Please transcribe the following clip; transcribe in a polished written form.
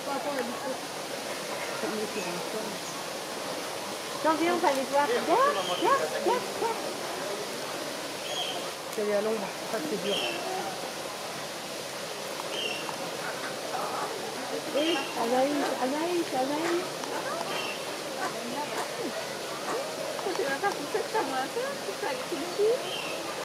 Tiens, viens, on va aller voir. Viens. Je vais aller à l'ombre, ça c'est dur. Et Anaïs. C'est pas pour ça que ça m'a fait, c'est ça que tu me dis.